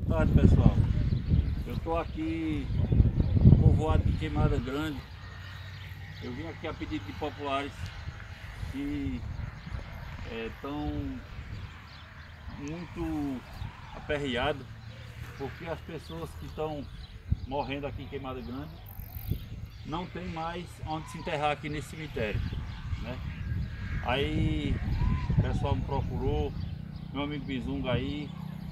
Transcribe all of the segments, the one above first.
tarde, pessoal. Eu estou aqui no povoado de Queimada Grande. Eu vim aqui a pedido de populares que estão muito aperreados, porque as pessoas que estão morrendo aqui em Queimada Grande não tem mais onde se enterrar aqui nesse cemitério, né? Aí o pessoal me procurou, meu amigo Bizunga aí,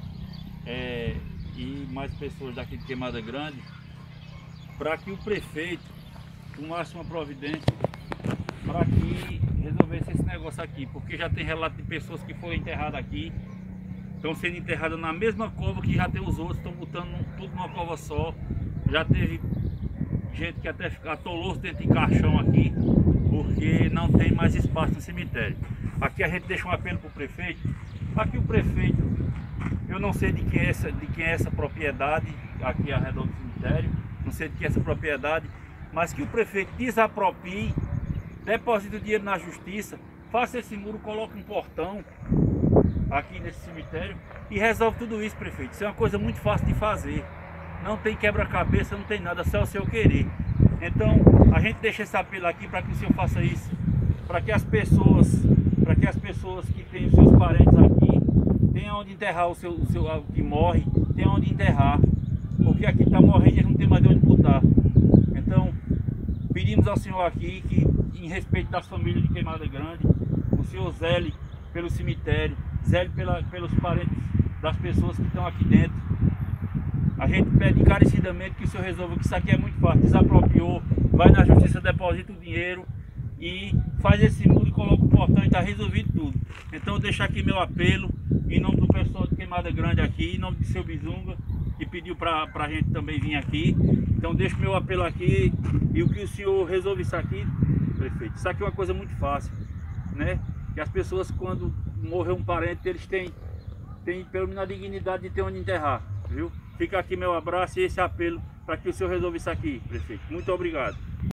e mais pessoas daqui de Queimada Grande, para que o prefeito tomasse uma providência para que resolvesse esse negócio aqui, porque já tem relato de pessoas que foram enterradas aqui, estão sendo enterradas na mesma cova que já tem os outros, estão botando tudo numa cova só. Já teve gente que até atolou-se dentro de caixão aqui, porque não tem mais espaço no cemitério. Aqui a gente deixa um apelo para o prefeito. Aqui o prefeito, eu não sei de quem é essa propriedade aqui ao redor do cemitério, não sei de quem é essa propriedade, mas que o prefeito desaproprie, deposite o dinheiro na justiça, faça esse muro, coloque um portão aqui nesse cemitério e resolve tudo isso, prefeito. Isso é uma coisa muito fácil de fazer. Não tem quebra-cabeça, não tem nada, só o seu querer. Então, a gente deixa esse apelo aqui para que o senhor faça isso, para que as pessoas que têm os seus parentes aqui tenham onde enterrar o que morre, tenham onde enterrar, porque aqui está morrendo e eles não tem mais de onde botar. Então, pedimos ao senhor aqui que, em respeito das famílias de Queimada Grande, o senhor zele pelo cemitério, zele pelos parentes das pessoas que estão aqui dentro. A gente pede encarecidamente que o senhor resolva, que isso aqui é muito fácil, desapropriou, vai na justiça, deposita o dinheiro e faz esse muro e coloca o portão e está resolvido tudo. Então eu deixo aqui meu apelo, em nome do pessoal de Queimada Grande aqui, em nome de seu Bizunga, que pediu para a gente também vir aqui. Então deixo meu apelo aqui e o que o senhor resolve isso aqui, prefeito. Isso aqui é uma coisa muito fácil, né? Que as pessoas, quando morrer um parente, eles têm pelo menos a dignidade de ter onde enterrar, viu? Fica aqui meu abraço e esse apelo para que o senhor resolva isso aqui, prefeito. Muito obrigado.